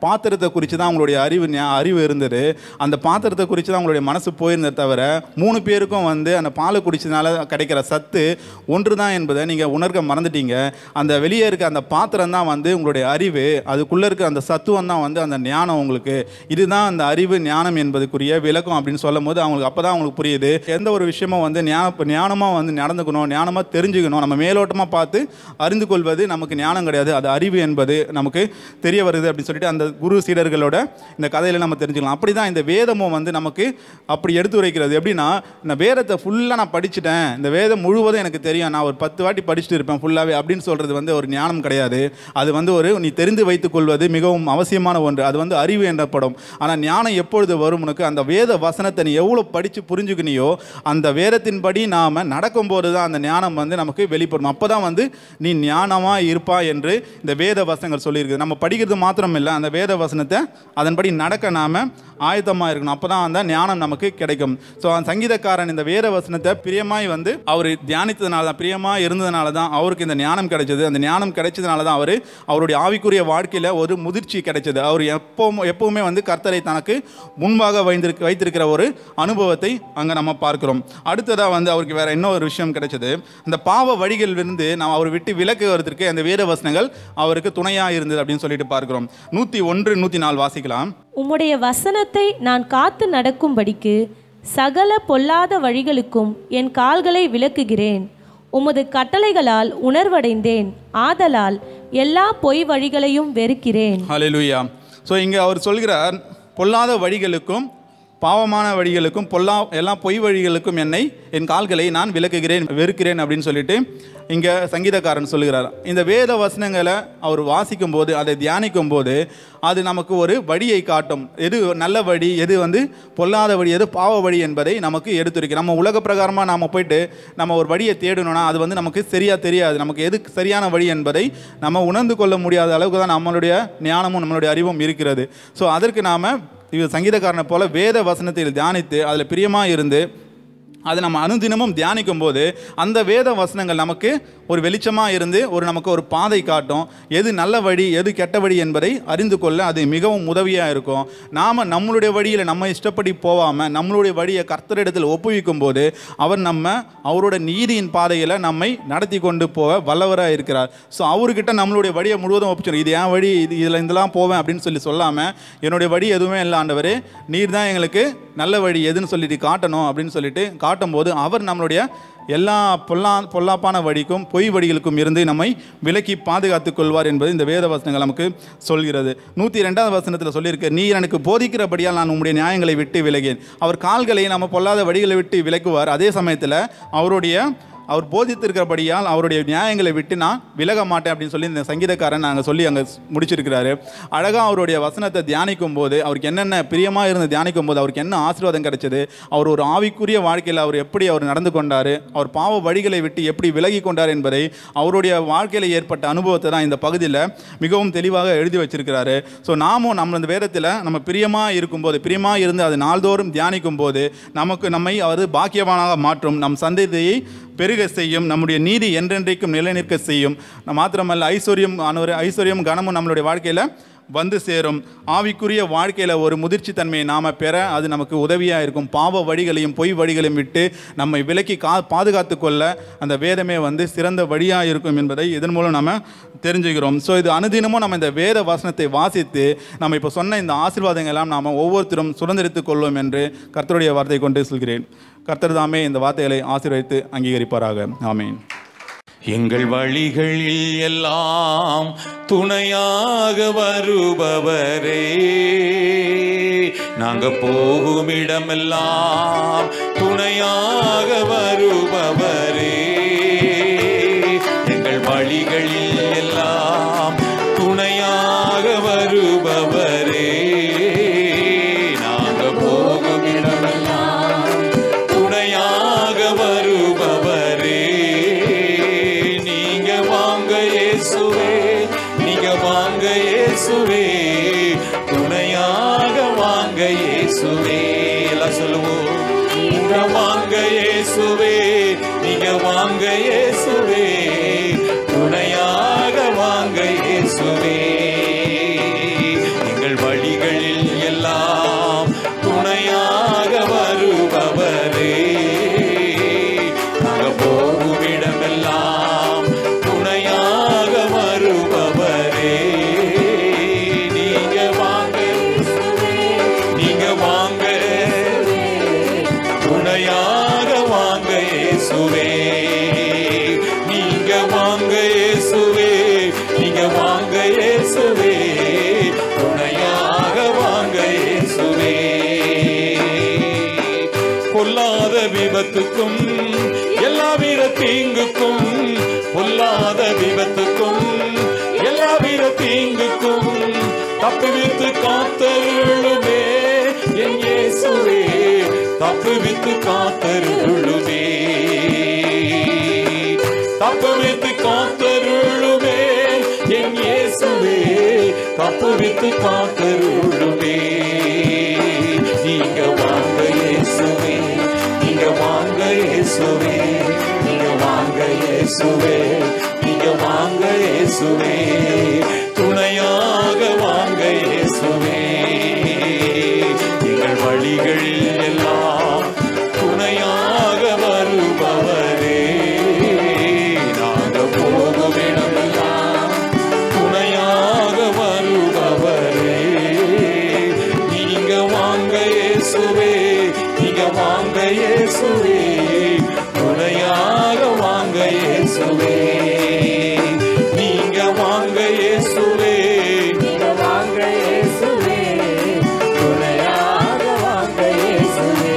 Speaker 3: பாத்திரத்தை குறித்து தான் அவங்களுடைய அறிவு அறிவு இருந்தது. அந்த பாத்திரத்தை குறித்து தான் அவங்களுடைய மனசு போயிருந்ததை தவிர மூணு பேருக்கும் வந்து அந்த பாலை குடிச்சதுனால கிடைக்கிற சத்து ஒன்று தான் என்பதை நீங்கள் உணர்க்க மறந்துட்டீங்க. அந்த வெளியே இருக்க அந்த பாத்திரம் தான் வந்து உங்களுடைய அறிவு, அதுக்குள்ளே இருக்க அந்த சத்துவம் தான் வந்து அந்த ஞானம். உங்களுக்கு இதுதான் அந்த அறிவு ஞானம் என்பதுக்குரிய விளக்கம் அப்படின்னு சொல்லும் போது அவங்களுக்கு அப்போ தான் அவங்களுக்கு புரியுது, எந்த ஒரு விஷயமும் வந்து ஞான ஞானமாக வந்து நடந்துக்கணும், ஞானமாக தெரிஞ்சுக்கணும். நம்ம மேலோட்டமாக பார்த்து அறிந்து கொள்வது நமக்கு ஞானம் கிடையாது, அது அறிவு என்பது நமக்கு தெரிய வருது அப்படின்னு சொல்லிட்டு அந்த குரு சீடர்களோட இந்த கதையில் நம்ம தெரிஞ்சுக்கலாம். அப்படி தான் இந்த வேதமும் வந்து நமக்கு அப்படி எடுத்து உரைக்கிறது. எப்படின்னா, இந்த வேதத்தை ஃபுல்லாக நான் படிச்சுட்டேன், இந்த வேதம் முழுவதும் எனக்கு தெரியும், நான் ஒரு பத்து வாட்டி படிச்சுட்டு இருப்பேன் ஃபுல்லாகவே அப்படின்னு சொல்கிறது வந்து ஒரு ஞானம் கிடையாது. அது வந்து ஒரு நீ தெரிந்து வைத்துக் கொள்வது மிகவும் அவசியமான ஒன்று, அது வந்து அறிவு எனப்படும். ஆனால் ஞானம் எப்பொழுது வரும் உனக்கு? அந்த வேத வசனத்தை நீ எவ்வளோ படித்து புரிஞ்சுக்கினியோ அந்த வேதத்தின்படி நாம் நடக்கும்போது தான் அந்த ஞானம் வந்து நமக்கு வெளிப்படும். அப்போ தான் வந்து நீ ஞானமாக இருப்பா என்று இந்த வேத வசனங்கள் சொல்லியிருக்குது. நம்ம படிக்கிறது மாத்திரம் இல்லை, அந்த வேத வசனத்தை அதன்படி நடக்க நாம் ஆயத்தமாக இருக்கணும். அப்போ தான் அந்த ஞானம் நமக்கு கிடைக்கும். ஸோ அந்த சங்கீதக்காரன் இந்த வேத வசனத்தை பிரியமாய் வந்து அவர் தியானித்ததுனால தான், பிரியமாக இருந்ததுனால தான் அவருக்கு இந்த ஞானம் கிடைச்சது. அந்த ஞானம் கிடைச்சதுனால தான் அவர் அவருடைய ஆவிக்குரிய வாழ்க்கையில் ஒரு முதிர்ச்சி கிடைச்சது. அவர் எப்பவும் எப்பவுமே வந்து கர்த்தரை தனக்கு முன்பாக வைத்திருக்க வைத்திருக்கிற ஒரு அனுபவத்தை அங்கே நம்ம பார்க்கிறோம். அடுத்ததாக வந்து அவருக்கு வேற இன்னொரு விஷயம் கிடைச்சது. அந்த பாவ வழிகளிலிருந்து நாம் அவர் விட்டு விலக்குவதற்கு அந்த வேத வசனங்கள் அவருக்கு துணையாக இருந்தது அப்படின்னு சொல்லிட்டு பார்க்கிறோம். நூற்றி ஒன்று நூற்றி நாலு வாசிக்கலாம்.
Speaker 2: உம்முடைய வசனத்தை நான் காத்து நடக்கும்படிக்கு சகல பொல்லாத வழிகளுக்கும் என் கால்களை விலக்குகிறேன். உமது கட்டளைகளால் உணர்வடைந்தேன், ஆதலால் எல்லா பொய் வழிகளையும் வெறுக்கிறேன்.
Speaker 3: ஹல்லேலூயா. ஸோ இங்கே அவர் சொல்கிறார், பொல்லாத வழிகளுக்கும் பாவமான வழிகளுக்கும் பொல்லா எல்லா பொய் வழிகளுக்கும் என்னை என் கால்களை நான் விலக்குகிறேன், வெறுக்கிறேன் அப்படின்னு சொல்லிட்டு இங்கே சங்கீதக்காரன் சொல்லுகிறார். இந்த வேத வசனங்களை அவர் வாசிக்கும் போது, அதை தியானிக்கும் போது அது நமக்கு ஒரு வழியை காட்டும். எது நல்ல வழி, எது வந்து பொல்லாத வழி, எது பாவ வழி என்பதை நமக்கு எடுத்துரைக்கும். நம்ம உலக பிரகாரமாக நாம் போயிட்டு நம்ம ஒரு வழியை தேடணும்னா அது வந்து நமக்கு சரியாக தெரியாது. நமக்கு எது சரியான வழி என்பதை நம்ம உணர்ந்து கொள்ள முடியாத அளவுக்கு தான் நம்மளுடைய ஞானமும் நம்மளுடைய அறிவும் இருக்கிறது. ஸோ அதற்கு நாம் இது சங்கீதக்காரனை போல வேத வசனத்தில் தியானித்து அதில் பிரியமாக இருந்து அதை நம்ம அனுதினமும் தியானிக்கும் போது அந்த வேத வசனங்கள் நமக்கு ஒரு வெளிச்சமாக இருந்து ஒரு நமக்கு ஒரு பாதை காட்டும். எது நல்ல வழி, எது கெட்ட வழி என்பதை அறிந்து கொள்ள அது மிகவும் உதவியாக இருக்கும். நாம் நம்மளுடைய வழியில் நம்ம இஷ்டப்படி போகாமல் நம்மளுடைய வழியை கர்த்தரிடத்தில் ஒப்புவிக்கும் போது அவர் நம்ம அவரோட நீதியின் பாதையில் நம்மை நடத்தி கொண்டு போக வல்லவராக இருக்கிறார். ஸோ அவர்கிட்ட நம்மளுடைய வழியை முழுவதும் ஒப்பிச்சிடும். இது என் வழி, இது இதில் இதெல்லாம் போவேன் அப்படின்னு சொல்லி சொல்லாமல் என்னுடைய வழி எதுவுமே இல்லை ஆண்டவரே, நீர் தான் எங்களுக்கு நல்ல வழி எதுன்னு சொல்லிட்டு காட்டணும் அப்படின்னு சொல்லிட்டு காட்டும் போது அவர் நம்மளுடைய எல்லா பொல்லா பொல்லாப்பான வழிக்கும் பொய் வழிகளுக்கும் இருந்து நம்மை விலக்கி பாதுகாத்துக் கொள்வார் என்பது இந்த வேத வசனங்கள் நமக்கு சொல்கிறது. நூற்றி ரெண்டாவது வசனத்தில் சொல்லியிருக்க, நீர் எனக்கு போதிக்கிறபடியால் நான் உங்களுடைய நியாயங்களை விட்டு விலகேன். அவர் கால்களை நம்ம பொல்லாத வழிகளை விட்டு விலக்குவார். அதே சமயத்தில் அவருடைய அவர் போதித்திருக்கிறபடியால் அவருடைய நியாயங்களை விட்டு நான் விலக மாட்டேன் அப்படின்னு சொல்லி இந்த சங்கீதக்காரன் நாங்கள் சொல்லி அங்கே முடிச்சிருக்கிறாரு. அழகாக அவருடைய வசனத்தை தியானிக்கும் போது அவருக்கு என்னென்ன பிரியமாக இருந்து தியானிக்கும் போது அவருக்கு என்ன ஆசீர்வாதம் கிடைச்சது, அவர் ஒரு ஆவிக்குரிய வாழ்க்கையில் அவர் எப்படி அவர் நடந்து கொண்டார், அவர் பாவ வழிகளை விட்டு எப்படி விலகி கொண்டார் என்பதை அவருடைய வாழ்க்கையில் ஏற்பட்ட அனுபவத்தை தான் இந்த பகுதியில் மிகவும் தெளிவாக எழுதி வச்சிருக்கிறாரு. ஸோ நாமும் நம்ம இந்த வேதத்தில் நம்ம பிரியமாக இருக்கும்போது, பிரியமாக இருந்து அது நாள்தோறும் தியானிக்கும் போது நமக்கு நம்மை அவர் பாக்கியவானாக மாற்றும், நம் சந்ததியை பெருக செய்யும், நம்முடைய நீதி என்றென்றைக்கும் நிலைநிற்க செய்யும். மாத்திரமல்ல ஐஸ்வர்யம் ஐஸ்வர்யம் கனமும் நம்மளுடைய வாழ்க்கையில் வந்து சேரும். ஆவிக்குரிய வாழ்க்கையில் ஒரு முதிர்ச்சி தன்மையை நாம் பெற அது நமக்கு உதவியாக இருக்கும். பாவ வழிகளையும் பொய் வழிகளையும் விட்டு நம்மை விலக்கி கா பாதுகாத்து கொள்ள அந்த வேதமே வந்து சிறந்த வழியாக இருக்கும் என்பதை இதன் மூலம் நம்ம தெரிஞ்சுக்கிறோம். ஸோ இது அனுதினமும் நம்ம இந்த வேத வசனத்தை வாசித்து நம்ம இப்போ சொன்ன இந்த ஆசீர்வாதங்கள் எல்லாம் நாம் ஒவ்வொருத்தரும் சுதந்திரித்துக் கொள்வோம் என்று கர்த்தருடைய வார்த்தை கொண்டு சொல்கிறேன். கர்த்தர் தாமே இந்த வார்த்தைகளை ஆசீர்வதித்து அங்கீகரிப்பாராக. ஆமீன்.
Speaker 1: எங்கள் வழிகளில் எல்லாம் துணையாக வருபவரே, நாங்க போகும் இடமெல்லாம் துணையாக வருபவரே, எங்கள் வழிகளில் எல்லாம் துணையாக வருபவரே, நாங்க போகும் இடமெல்லாம் துணையாக வருபவரே, நீங்க வாங்க இயேசுவே, நீங்க வாங்க இயேசுவே, துணையாக வாங்க இயேசுவே. எல்லாம் சொல்லுவோம், நீங்க வாங்க இயேசுவே, நீங்க வாங்க இயேசுவே, துணையாக வாங்க இயேசுவே, எங்கள் தீங்குக்கும் எல்லாவித தீங்குக்கும் பொல்லாத விபத்துக்கும் எல்லாவித தீங்குக்கும் தப்புவித்து காத்தருளுமே என் இயேசுவே, தப்புவித்து காத்தருளுமே, தப்புவித்து காத்தருளுமே என் இயேசுவே, தப்புவித்து காத்தருளுமே. நீங்க வாங்க இயேசுவே, நீங்க வாங்க இயேசுவே, நீங்க வாங்க இயேசுவே, நீங்க வாங்க இயேசுவே, துணையாக வாங்க இயேசுவே. எங்கள் வழிகளில் எல்லாம் துணையாக வருபவரே, நாங்க போகும் இடமெல்லாம் துணையாக வருபவரே. நீங்க வாங்க இயேசுவே, நீங்க வாங்க இயேசுவே, துணையாக வாங்க இயேசுவே. நீங்க வாங்க இயேசுவே, நீங்க வாங்க இயேசுவே, துணையாக வாங்க இயேசுவே.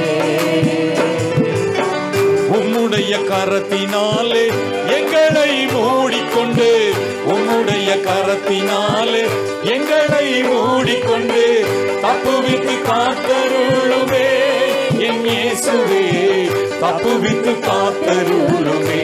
Speaker 1: உம்முடைய கரத்தினாலே எங்களை மூடிக்கொண்டு, உம்முடைய கரத்தினாலே எங்களை மூடிக்கொண்டு தப்புவித்து காத்தருளுமே என் இயேசுவே, தப்புவித்து காத்தருளுமே,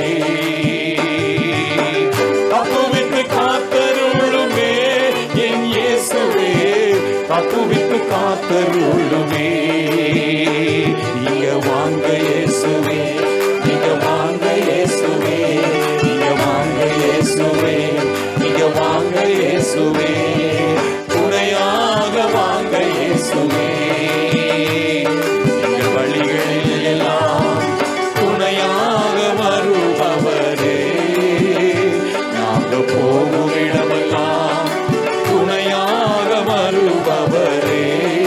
Speaker 1: தப்புவித்து காத்தருளுமே என் இயேசுவே, தப்புவித்து காத்தருளுமே. நீங்க வாங்க இயேசுவே, நீங்க வாங்க இயேசுவே, நீங்க வாங்க இயேசுவே, நீங்க வாங்க இயேசுவே, துணையாக வாங்க இயேசுவே. எங்கள் வழிகளில் எல்லாம் துணையாக வருபவரே, நாங்க போகும் இடமெல்லாம் துணையாக வருபவரே.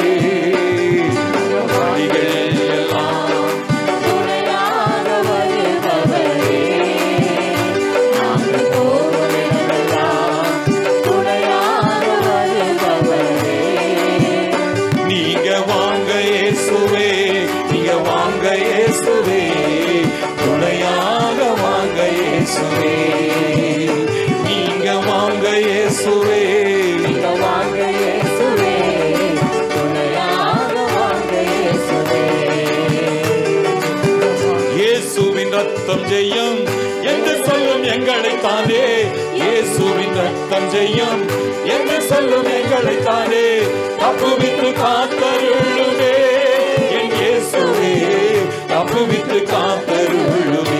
Speaker 1: வழிகளில் எல்லாம் துணையாக வருபவரே, நாங்க போகும் இடமெல்லாம் துணையாக வருபவரே. நீங்க வாங்க இயேசுவே, நீங்க வாங்க இயேசுவே, துணையாக வாங்க இயேசுவே. நீங்க வாங்க இயேசுவே, நீங்க வாங்க இயேசுவே, துணையாக வாங்க இயேசுவே. இயேசுவின் ரத்தம் ஜெயம் என்று சொல்லும் எங்களை தானே, இயேசுவின் ரத்தம் ஜெயம் என்று சொல்லும் எங்களை தானே, தப்புவித்து காத்தருளுமே என் இயேசுவே, தப்புவித்து காத்தருளுமே,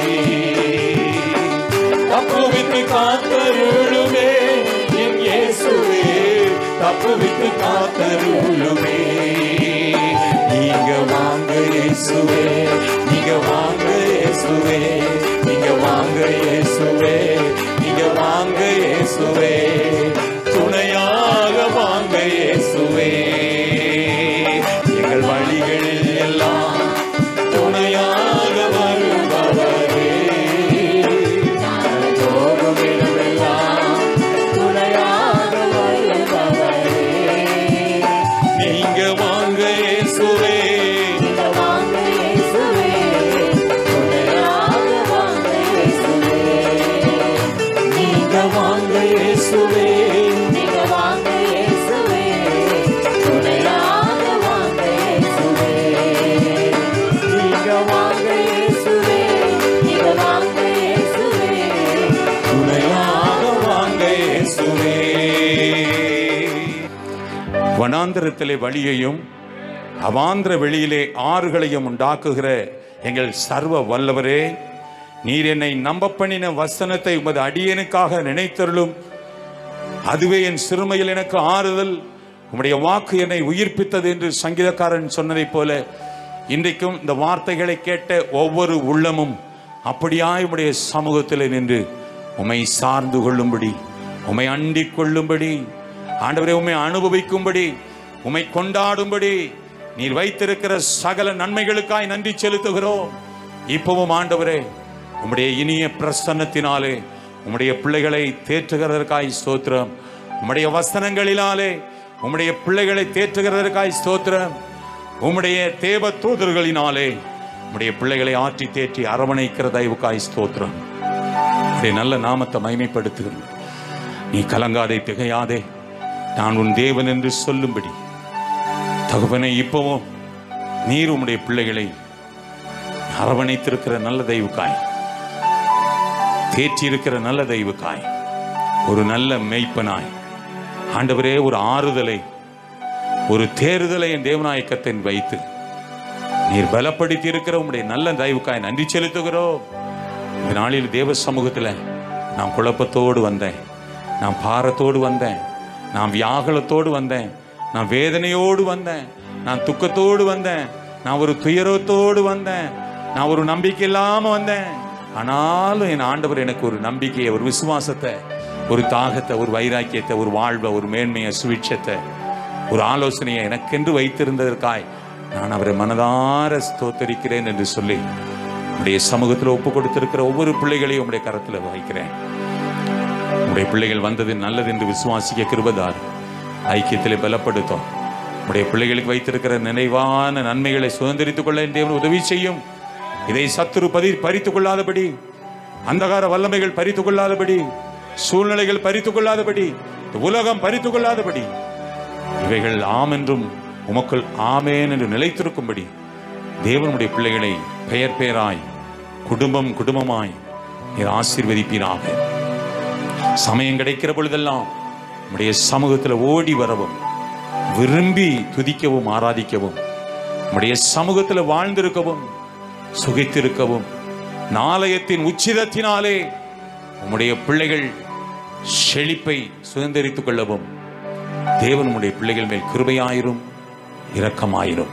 Speaker 1: தப்புவித்து காத்தருளுமே என் இயேசுவே, தப்புவித்து காத்தருளுமே. நீங்க வாங்க இயேசுவே, நீங்க வாங்க இயேசுவே, நீங்க வாங்க இயேசுவே, நீங்க வாங்க இயேசுவே, துணையாக வாங்க இயேசுவே. எங்கள் வழிகளில் எல்லாம் துணையாக வருபவரே, நாங்கள் போகும் இடமெல்லாம் துணையாக வருபவரே. நீங்க வாங்க இயேசுவே, நீங்க வாங்க இயேசுவே, துணையாக வாங்க இயேசுவே. நீங்க வாங்க இயேசுவே, நீங்க வாங்க இயேசுவே, துணையாக வாங்க இயேசுவே. நீங்க வாங்க இயேசுவே, நீங்க வாங்க இயேசுவே, துணையாக வாங்க இயேசுவே. வனாந்திரத்திலே வழியையும் அவாந்திர வெளியிலே ஆறுகளையும் உண்டாக்குகிற எங்கள் சர்வ வல்லவரே, நீர் என்னை நம்ப பண்ணின வசனத்தை உமது அடியனுக்காக நினைத்தருளும். அதுவே என் சிறுமையில் எனக்கு ஆறுதல். உம்முடைய வாக்கு என்னை உயிர்ப்பித்தது என்று சங்கீதக்காரன் சொன்னதைப் போல இன்றைக்கும் இந்த வார்த்தைகளை கேட்ட ஒவ்வொரு உள்ளமும் அப்படியாய் உம்முடைய சமூகத்தில் நின்று உம்மை சார்ந்து கொள்ளும்படி, உம்மை அண்டிக் கொள்ளும்படி, ஆண்டவரே உம்மை அனுபவிக்கும்படி, உம்மை கொண்டாடும்படி நீர் வைத்திருக்கிற சகல நன்மைகளுக்காய் நன்றி செலுத்துகிறோம். இப்பவும் ஆண்டவரே உம்முடைய இனிய பிரசன்னத்தினாலே உம்முடைய பிள்ளைகளை தேற்றுகிறதற்காய் ஸ்தோத்திரம். உம்முடைய வசனங்களினாலே உம்முடைய பிள்ளைகளை தேற்றுகிறதற்காய் ஸ்தோத்திரம். உம்முடைய தேவ தூதர்களினாலே உம்முடைய பிள்ளைகளை ஆற்றி தேற்றி அரவணைக்கிற தயவுக்காய் ஸ்தோத்திரம். உம்முடைய நல்ல நாமத்தை மகிமைப்படுத்துகிறேன். நீ கலங்காதே, திகையாதே, நான் உன் தேவன் என்று சொல்லும்படி தகப்பனே, இப்பவும் நீர் உம்முடைய பிள்ளைகளை அரவணைத்திருக்கிற நல்ல தெய்வுக்காய், தேற்றி இருக்கிற நல்ல தெய்வுக்காய், ஒரு நல்ல மெய்ப்பனாய் ஆண்டவரே, ஒரு ஆறுதலை, ஒரு தேறுதலை என் தேவநாயக்கத்தின் வைத்து நீர் பலப்படுத்தி இருக்கிற உம்முடைய நல்ல தயவுக்காய் நன்றி செலுத்துகிறோம். இந்த நாளில் தேவ சமூகத்தில் நான் குழப்பத்தோடு வந்தேன், நான் பாரத்தோடு வந்தேன், நான் வியாகுலத்தோடு வந்தேன், நான் வேதனையோடு வந்தேன், நான் துக்கத்தோடு வந்தேன், நான் ஒரு துயரத்தோடு வந்தேன், நான் ஒரு நம்பிக்கை இல்லாமல் வந்தேன். ஆனாலும் என் ஆண்டவர் எனக்கு ஒரு நம்பிக்கையை, ஒரு விசுவாசத்தை, ஒரு தாகத்தை, ஒரு வைராக்கியத்தை, ஒரு வாழ்வை, ஒரு மேன்மையை, சுவிட்சத்தை, ஒரு ஆலோசனையை எனக்கென்று வைத்திருந்ததற்காய் நான் அவரை மனதார ஸ்தோத்தரிக்கிறேன் என்று சொல்லி உடைய சமூகத்தில் ஒப்பு கொடுத்திருக்கிற ஒவ்வொரு பிள்ளைகளையும் உடைய கரத்தில் வைக்கிறேன். உடைய பிள்ளைகள் வந்தது நல்லது என்று விசுவாசிக்க கிருபைதார், ஐக்கியத்திலே பலப்படுத்தும். உடைய பிள்ளைகளுக்கு வைத்திருக்கிற நினைவான நன்மைகளை சுதந்திரித்துக் கொள்ள தேவன் உதவி செய்யும். இதை சத்துரு பதி பறித்துக் கொள்ளாதபடி, அந்தகார வல்லமைகள் பறித்துக் கொள்ளாதபடி, சூழ்நிலைகள் பறித்துக் கொள்ளாதபடி, உலகம் பறித்துக் கொள்ளாதபடி, இவைகள் ஆம் என்றும் உமக்குள் ஆமேன் என்று நிலைத்திருக்கும்படி தேவனுடைய பிள்ளைகளை பெயர் பெயராய், குடும்பம் குடும்பமாய் நீர் ஆசீர்வதிப்பீராக. சமயம் கிடைக்கிற பொழுதெல்லாம் உம்முடைய சமூகத்தில் ஓடி வரவும், விரும்பி துதிக்கவும், ஆராதிக்கவும், உம்முடைய சமூகத்தில் வாழ்ந்திருக்கவும், சுகித்திருக்கவும், நாளையத்தின் உச்சிதத்தினாலே உம்முடைய பிள்ளைகள் செழிப்பை சுதந்திரித்துக் கொள்ளவும் தேவன் உம்முடைய பிள்ளைகள் மேல் கிருபையாயிரும், இரக்கமாயிரும்.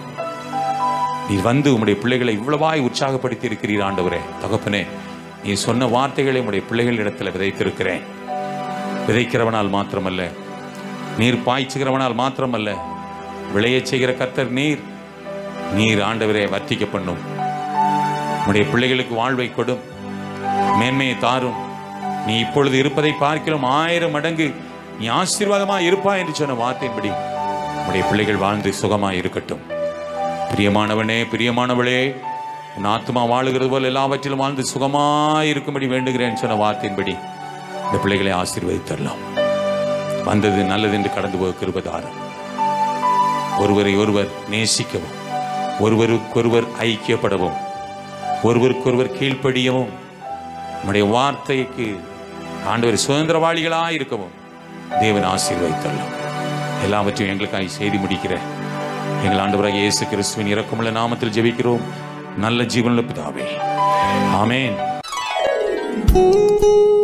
Speaker 1: நீ வந்து உம்முடைய பிள்ளைகளை இவ்வளவாய் உற்சாகப்படுத்தி இருக்கிறீர் ஆண்டவரே. தகப்பனே, நீ சொன்ன வார்த்தைகளை உம்முடைய பிள்ளைகள் இடத்துல விதைத்திருக்கிறேன். விதைக்கிறவனால் மாத்திரமல்ல, நீர் பாய்ச்சுகிறவனால் மாத்திரமல்ல, விளையச் செய்கிற கர்த்தர் நீர். நீர் ஆண்டவரே வர்த்திக்க பண்ணும். உம்முடைய பிள்ளைகளுக்கு வாழ்வை கொடும், மேன்மையை தாரும். நீ இப்பொழுது இருப்பதை பார்க்கிறோம் ஆயிரம் மடங்கு நீ ஆசீர்வாதமாக இருப்பாய் என்று சொன்ன வார்த்தையின்படி உம்முடைய பிள்ளைகள் வாழ்ந்து சுகமாய் இருக்கட்டும். பிரியமானவனே, பிரியமானவளே, உன் ஆத்மா வாழுகிறது போல் எல்லாவற்றிலும் வாழ்ந்து சுகமாய் இருக்கும்படி வேண்டுகிறேன் சொன்ன வார்த்தையின்படி இந்த பிள்ளைகளை ஆசீர்வதித்தரலாம். வந்தது நல்லது என்று கடந்து போக கிருபைதாரும். ஒருவரை ஒருவர் நேசிக்கவும், ஒருவருக்கொருவர் ஐக்கியப்படவும், ஒருவருக்கொருவர் கீழ்ப்படியவும், நம்முடைய வார்த்தைக்கு ஆண்டவர் சுதந்திரவாளிகளாக இருக்கவும் தேவன் ஆசீர்வதித்தரலாம். எல்லாவற்றையும் எங்களுக்காக செய்தி முடிக்கிற எங்கள் ஆண்டவராகிய இயேசு கிறிஸ்துவின் இரக்கமுள்ள நாமத்தில் ஜெபிக்கிறோம் நல்ல ஜீவனுள்ள பிதாவே, ஆமென்.